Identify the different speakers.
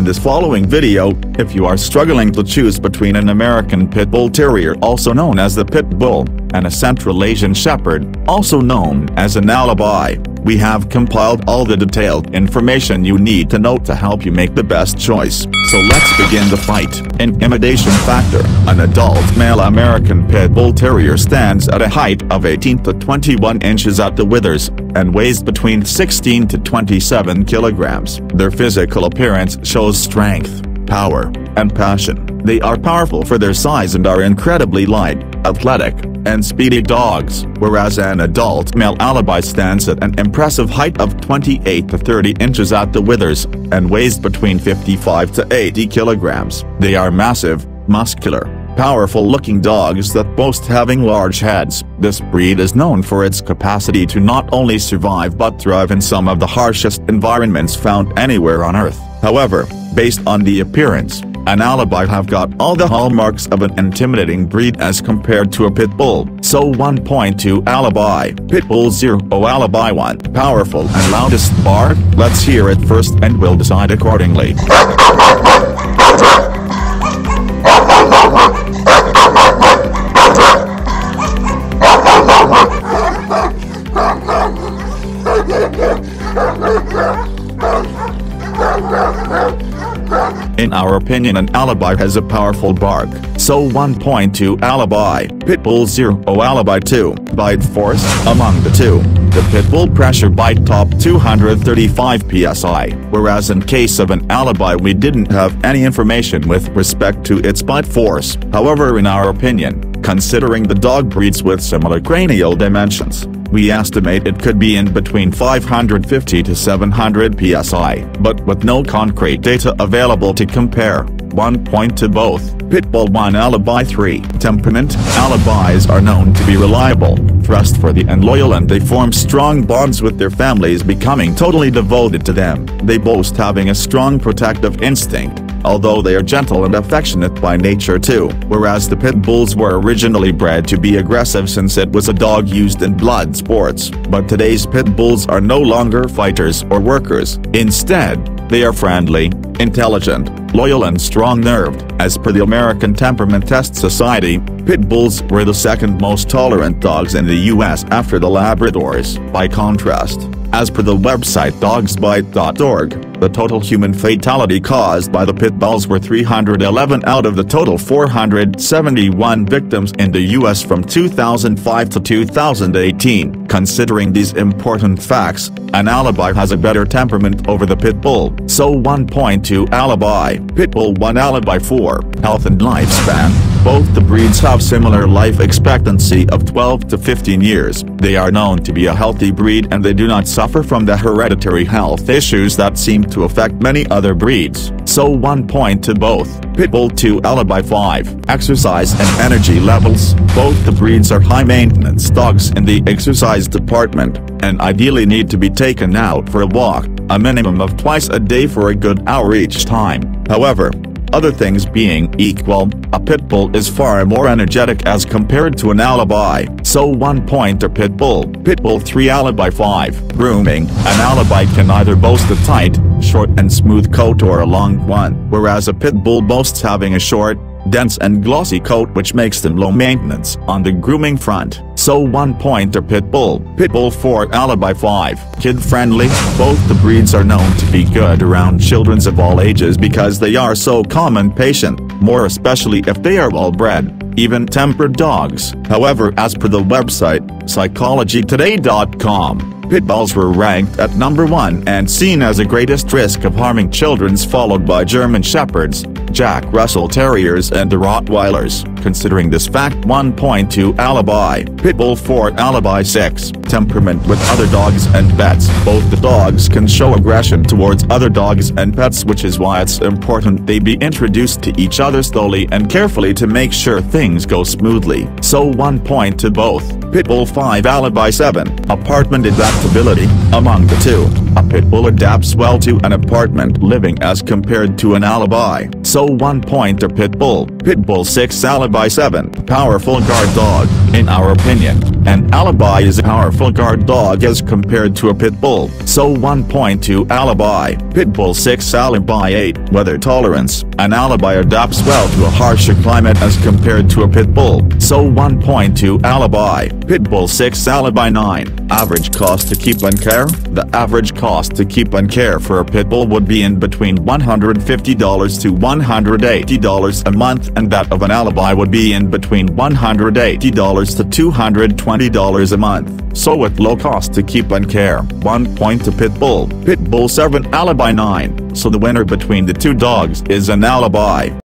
Speaker 1: in this following video, if you are struggling to choose between an American Pit Bull Terrier also known as the Pit Bull, and a Central Asian Shepherd, also known as an Alibi, we have compiled all the detailed information you need to know to help you make the best choice. So let's begin the fight. Intimidation factor. An adult male American Pit Bull Terrier stands at a height of 18 to 21 inches at the withers, and weighs between 16 to 27 kilograms. Their physical appearance shows strength, power, and passion. They are powerful for their size and are incredibly light, athletic, and speedy dogs, whereas an adult male Alibi stands at an impressive height of 28 to 30 inches at the withers, and weighs between 55 to 80 kilograms. They are massive, muscular, powerful-looking dogs that boast having large heads. This breed is known for its capacity to not only survive but thrive in some of the harshest environments found anywhere on Earth. However, based on the appearance, an Alibi have got all the hallmarks of an intimidating breed as compared to a Pit Bull. So 1 point to Alibi. Pit Bull 0 Alibi 1. Powerful and loudest bark. Let's hear it first and we'll decide accordingly. In our opinion, an Alibi has a powerful bark, so 1 point to Alibi. Pit Bull 0 Alibi 2. Bite force. Among the two, the Pit Bull pressure bite top 235 psi, whereas in case of an Alibi we didn't have any information with respect to its bite force. However, in our opinion, considering the dog breeds with similar cranial dimensions, we estimate it could be in between 550 to 700 psi, but with no concrete data available to compare. 1 point to both. Pit Bull 1 Alibi 3. Temperament. Alibis are known to be reliable, trustworthy and loyal, and they form strong bonds with their families, becoming totally devoted to them. They boast having a strong protective instinct, although they are gentle and affectionate by nature too, whereas the Pit Bulls were originally bred to be aggressive since it was a dog used in blood sports. But today's Pit Bulls are no longer fighters or workers. Instead, they are friendly, intelligent, loyal and strong-nerved. As per the American Temperament Test Society, Pit Bulls were the second most tolerant dogs in the US after the Labradors. By contrast, as per the website dogsbite.org, the total human fatality caused by the Pit Bulls were 311 out of the total 471 victims in the US from 2005 to 2018. Considering these important facts, an Alibi has a better temperament over the Pit Bull, so 1 point to Alibi. Pit Bull 1 Alibi 4. Health and lifespan. Both the breeds have similar life expectancy of 12 to 15 years. They are known to be a healthy breed and they do not suffer from the hereditary health issues that seem to affect many other breeds, so 1 point to both. Pit Bull 2 Alibi 5. Exercise and energy levels. Both the breeds are high-maintenance dogs in the exercise department, and ideally need to be taken out for a walk, a minimum of twice a day for a good hour each time. However, other things being equal, a Pit Bull is far more energetic as compared to an Alibi, so 1 point to Pit Bull. Pit Bull 3 Alibi 5. Grooming. An Alibi can either boast a tight, short and smooth coat or a long one, whereas a Pit Bull boasts having a short, dense and glossy coat which makes them low maintenance on the grooming front, so 1 point to Pit Bull. Pit Bull 4 Alibi 5. Kid-friendly. Both the breeds are known to be good around children of all ages because they are so calm and patient, more especially if they are well-bred, even-tempered dogs. However, as per the website, psychologytoday.com, Pit Bulls were ranked at number 1 and seen as the greatest risk of harming children, followed by German Shepherds, Jack Russell Terriers and the Rottweilers. Considering this fact, 1 point to Alibi. Pit Bull 4 Alibi 6. Temperament with other dogs and pets. Both the dogs can show aggression towards other dogs and pets, which is why it's important they be introduced to each other slowly and carefully to make sure things go smoothly, so 1 point to both. Pit Bull 5 Alibi 7. Apartment adaptability. Among the two, a Pitbull adapts well to an apartment living as compared to an Alibi, so 1 point to Pitbull. Pitbull 6 Alibi 7 Powerful guard dog. In our opinion, an Alibi is a powerful guard dog as compared to a Pitbull, so 1 point to Alibi. Pitbull 6 Alibi 8 Weather tolerance. An Alibi adapts well to a harsher climate as compared to a Pitbull, so 1 point to Alibi. Pitbull 6 Alibi 9 Average cost to keep and care. The average cost to keep and care for a Pitbull would be in between $150 to $180 a month, and that of an Alibi would be in between $180 to $220 a month, so with low cost to keep and care, 1 point to Pitbull. Pitbull 7 Alibi 9, so the winner between the two dogs is an Alibi.